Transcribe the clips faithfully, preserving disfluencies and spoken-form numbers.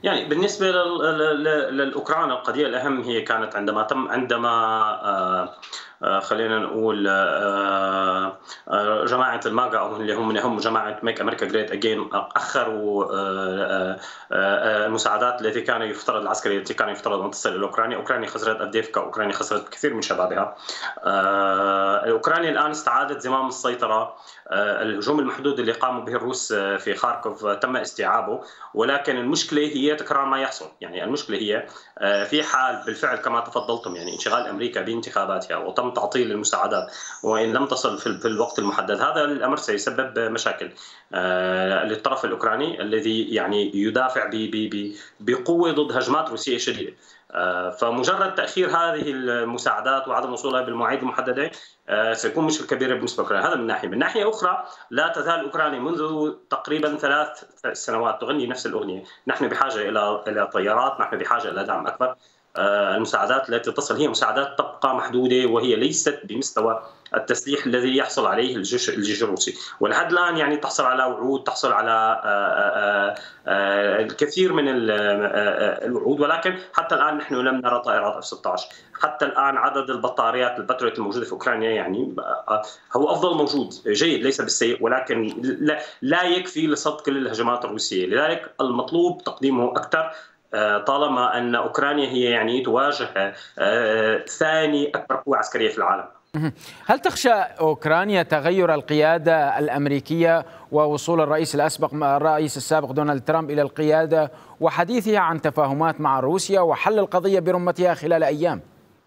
يعني بالنسبة لل- لل- للأوكران، القضية الأهم هي كانت عندما تم عندما آه، آه، خلينا نقول آه، آه، جماعة الماجا، أو اللي هم اللي هم جماعة ميك أمريكا جريت أجين، أخروا آه، آه، آه، المساعدات التي كان يفترض العسكرية التي كان يفترض أن تصل إلى أوكرانيا. أوكرانيا خسرت أفديفكا، أوكرانيا خسرت كثير من شبابها. آه، أوكرانيا الآن استعادت زمام السيطرة. آه، الهجوم المحدود اللي قاموا به الروس آه، في خاركوف آه، تم استيعابه، ولكن المشكلة هي تكرار ما يحصل. يعني المشكلة هي آه، في حال بالفعل كما تفضلتم، يعني انشغال أمريكا بانتخاباتها وتم تعطيل المساعدات وإن لم تصل في في الوقت المحدد، هذا الأمر سيسبب مشاكل آه، للطرف الأوكراني الذي يعني يدافع ب- ب- ب- بقوة ضد هجمات روسية شديدة. آه، فمجرد تأخير هذه المساعدات وعدم وصولها بالمواعيد المحددة آه، سيكون مشكلة كبيرة بالنسبة لأوكرانيا. هذا من ناحية. من ناحية أخرى، لا تزال أوكرانيا منذ تقريبا ثلاث سنوات تغني نفس الأغنية: نحن بحاجة إلى إلى طيارات، نحن بحاجة إلى دعم أكبر. آه، المساعدات التي تصل هي مساعدات تبقى محدودة، وهي ليست بمستوى التسليح الذي يحصل عليه الجيش الجيش الروسي. ولحد الآن يعني تحصل على وعود، تحصل على آه، آه، آه، الكثير من ال- آه، آه، الوعود، ولكن حتى الآن نحن لم نرى طائرات اف ستة عشر. حتى الآن عدد البطاريات البتريوت الموجودة في أوكرانيا يعني آه، هو أفضل موجود، جيد ليس بالسيء، ولكن لا, لا يكفي لصد كل الهجمات الروسية. لذلك المطلوب تقديمه أكثر، آه، طالما أن أوكرانيا هي يعني تواجه آه، ثاني أكبر قوة عسكرية في العالم. هل تخشى أوكرانيا تغير القيادة الأمريكية ووصول الرئيس الأسبق الرئيس السابق دونالد ترامب إلى القيادة وحديثها عن تفاهمات مع روسيا وحل القضية برمتها خلال أيام؟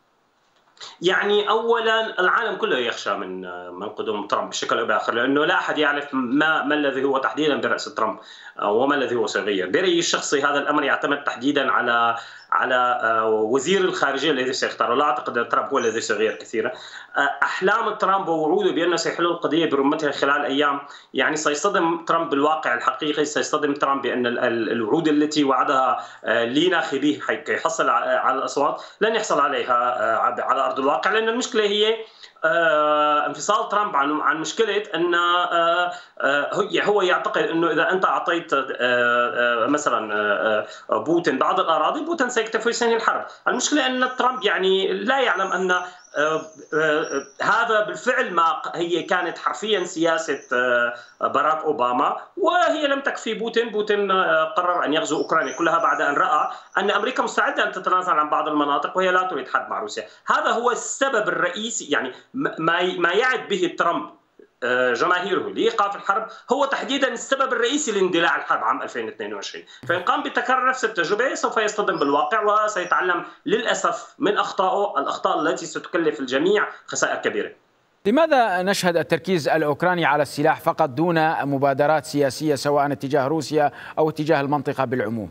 يعني اولا العالم كله يخشى من من قدوم ترامب بشكل او باخر، لانه لا احد يعرف ما ما الذي هو تحديدا براس ترامب وما الذي هو سيغير. برايي الشخصي هذا الامر يعتمد تحديدا على على وزير الخارجيه الذي سيختاره. لا اعتقد ان ترامب هو الذي سيغير كثيرا. احلام ترامب ووعوده بانه سيحل القضيه برمتها خلال ايام يعني سيصطدم ترامب بالواقع الحقيقي. سيصطدم ترامب بان الوعود التي وعدها لناخبيه حتى يحصل على الاصوات لن يحصل عليها على ارض الواقع، لان المشكله هي آه انفصال ترامب عن عن مشكله ان آه آه هو يعتقد انه اذا انت اعطيت آه آه مثلا آه بوتين بعض الاراضي، بوتين سيكتفي وسينهي الحرب. المشكله ان ترامب يعني لا يعلم ان آه آه هذا بالفعل ما هي كانت حرفيا سياسه آه باراك اوباما، وهي لم تكفي بوتين. بوتين آه قرر ان يغزو اوكرانيا كلها بعد ان راى ان امريكا مستعده ان تتنازل عن بعض المناطق وهي لا تريد حرب مع روسيا. هذا هو السبب الرئيسي. يعني ما ما يعد به ترامب جماهيره لايقاف الحرب هو تحديدا السبب الرئيسي لاندلاع الحرب عام ألفين واثنين وعشرين. فان قام بتكرار نفس التجربه سوف يصطدم بالواقع وسيتعلم للاسف من اخطائه، الاخطاء التي ستكلف الجميع خسائر كبيره. لماذا نشهد التركيز الأوكراني على السلاح فقط دون مبادرات سياسية سواء اتجاه روسيا أو اتجاه المنطقة بالعموم؟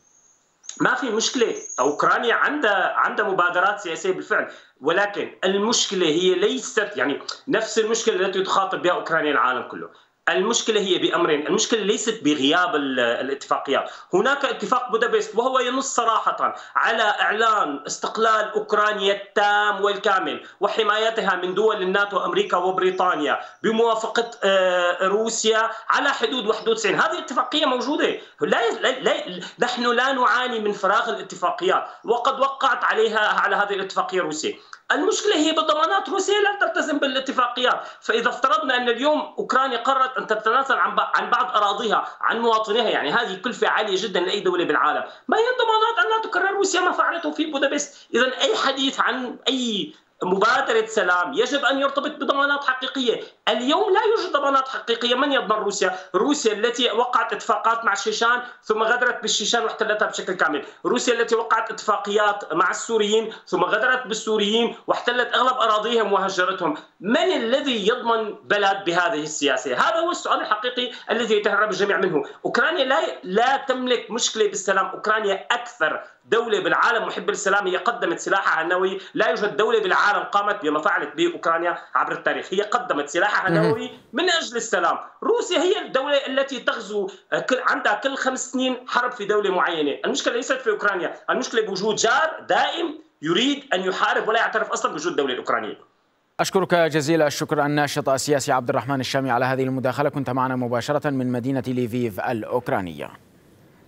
ما في مشكلة، أوكرانيا عندها عندها مبادرات سياسية بالفعل، ولكن المشكلة هي ليست يعني نفس المشكلة التي تخاطب بها أوكرانيا العالم كله. المشكلة هي بأمرين. المشكلة ليست بغياب الاتفاقيات. هناك اتفاق بودابست وهو ينص صراحة على إعلان استقلال أوكرانيا التام والكامل وحمايتها من دول الناتو أمريكا وبريطانيا بموافقة روسيا على حدود واحد وتسعين. هذه اتفاقية موجودة. لا لا نحن لا نعاني من فراغ الاتفاقيات، وقد وقعت عليها على هذه الاتفاقية روسيا. المشكلة هي بضمانات روسيا لا تلتزم بالاتفاقيات. فإذا افترضنا أن اليوم أوكرانيا قررت أن تتنازل عن عن بعض أراضيها عن مواطنيها، يعني هذه كلفة عالية جدا لأي دولة بالعالم. ما هي الضمانات أن لا تكرر روسيا ما فعلته في بودابست؟ إذا أي حديث عن أي مبادرة سلام يجب أن يرتبط بضمانات حقيقية. اليوم لا يوجد ضمانات حقيقية. من يضمن روسيا؟ روسيا التي وقعت اتفاقات مع الشيشان ثم غدرت بالشيشان واحتلتها بشكل كامل. روسيا التي وقعت اتفاقيات مع السوريين ثم غدرت بالسوريين واحتلت أغلب أراضيهم وهجرتهم. من الذي يضمن بلد بهذه السياسة؟ هذا هو السؤال الحقيقي الذي يتهرب الجميع منه. أوكرانيا لا لا تملك مشكلة بالسلام. أوكرانيا أكثر دولة بالعالم محبة للسلام، هي قدمت سلاحها النووي. لا يوجد دولة بالعالم قامت بما فعلت به أوكرانيا عبر التاريخ. هي قدمت سلاحها النووي من أجل السلام. روسيا هي الدولة التي تغزو عندها كل خمس سنين حرب في دولة معينة. المشكلة ليست في أوكرانيا، المشكلة بوجود جار دائم يريد أن يحارب ولا يعترف أصلا بوجود الدولة الأوكرانية. أشكرك جزيل الشكر الناشط السياسي عبد الرحمن الشامي على هذه المداخلة. كنت معنا مباشرة من مدينة ليفيف الأوكرانية.